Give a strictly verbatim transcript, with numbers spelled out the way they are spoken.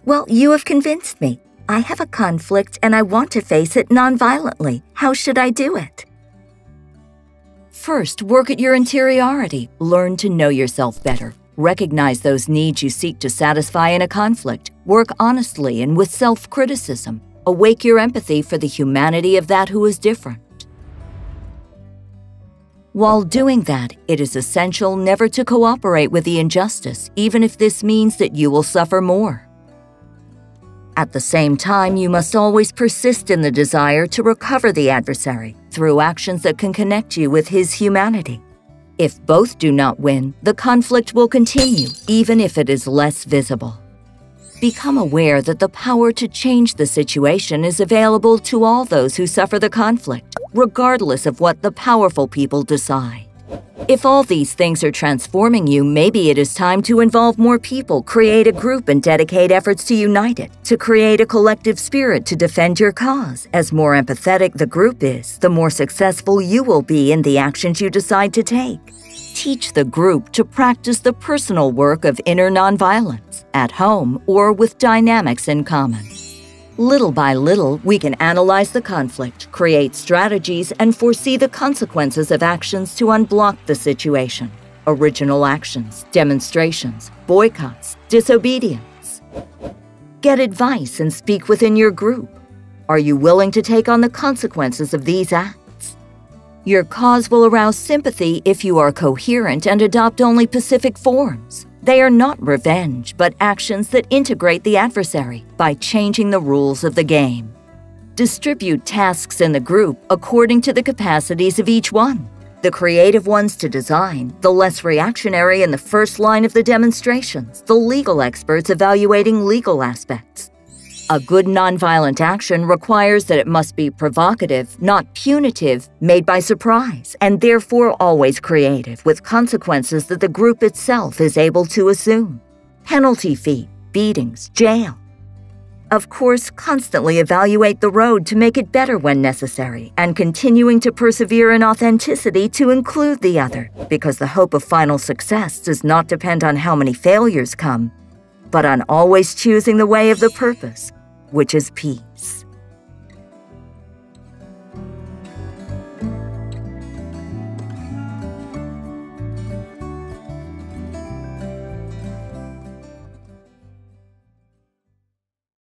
Well, you have convinced me. I have a conflict and I want to face it nonviolently. How should I do it? First, work at your interiority. Learn to know yourself better. Recognize those needs you seek to satisfy in a conflict. Work honestly and with self-criticism. Awake your empathy for the humanity of that who is different. While doing that, it is essential never to cooperate with the injustice, even if this means that you will suffer more. At the same time, you must always persist in the desire to recover the adversary through actions that can connect you with his humanity. If both do not win, the conflict will continue, even if it is less visible. Become aware that the power to change the situation is available to all those who suffer the conflict, regardless of what the powerful people decide. If all these things are transforming you, maybe it is time to involve more people, create a group, and dedicate efforts to unite it, to create a collective spirit to defend your cause. As more empathetic the group is, the more successful you will be in the actions you decide to take. Teach the group to practice the personal work of inner nonviolence, at home or with dynamics in common. Little by little, we can analyze the conflict, create strategies, and foresee the consequences of actions to unblock the situation. Original actions, demonstrations, boycotts, disobedience. Get advice and speak within your group. Are you willing to take on the consequences of these acts? Your cause will arouse sympathy if you are coherent and adopt only pacific forms. They are not revenge, but actions that integrate the adversary by changing the rules of the game. Distribute tasks in the group according to the capacities of each one. The creative ones to design, the less reactionary in the first line of the demonstrations, the legal experts evaluating legal aspects. A good nonviolent action requires that it must be provocative, not punitive, made by surprise, and therefore always creative, with consequences that the group itself is able to assume. Penalty fee, beatings, jail. Of course, constantly evaluate the road to make it better when necessary, and continuing to persevere in authenticity to include the other, because the hope of final success does not depend on how many failures come, but on always choosing the way of the purpose, which is peace.